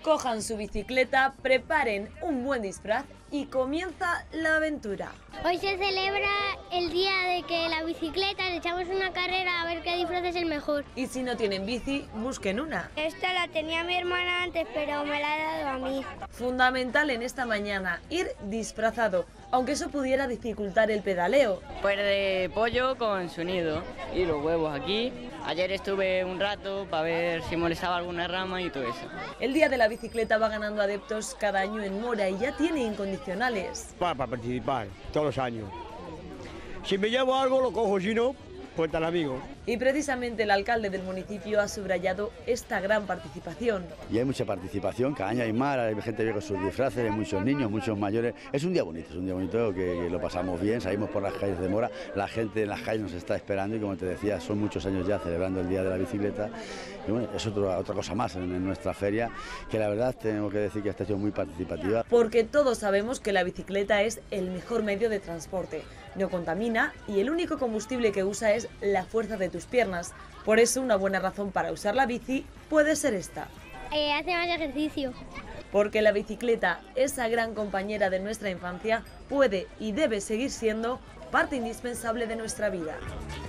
Cojan su bicicleta, preparen un buen disfraz y comienza la aventura. Hoy se celebra el día de que la bicicleta, le echamos una carrera a ver qué disfraz es el mejor. Y si no tienen bici, busquen una. Esta la tenía mi hermana antes, pero me la ha dado a mí. Fundamental en esta mañana, ir disfrazado, aunque eso pudiera dificultar el pedaleo. Pues de pollo con su nido y los huevos aquí. Ayer estuve un rato para ver si molestaba alguna rama y todo eso. El día de la bicicleta va ganando adeptos cada año en Mora y ya tiene incondicionales. Para participar todos los años. Si me llevo algo lo cojo, si no, pues tal amigo. Y precisamente el alcalde del municipio ha subrayado esta gran participación. Y hay mucha participación, cada año hay más, hay gente que con sus disfraces, hay muchos niños, muchos mayores. Es un día bonito que lo pasamos bien, salimos por las calles de Mora, la gente en las calles nos está esperando y como te decía, son muchos años ya celebrando el Día de la Bicicleta. Y bueno, es otra cosa más en nuestra feria, que la verdad tengo que decir que está siendo muy participativa. Porque todos sabemos que la bicicleta es el mejor medio de transporte, no contamina y el único combustible que usa es la fuerza de tus piernas. Por eso una buena razón para usar la bici puede ser esta. Hace más ejercicio. Porque la bicicleta, esa gran compañera de nuestra infancia, puede y debe seguir siendo parte indispensable de nuestra vida.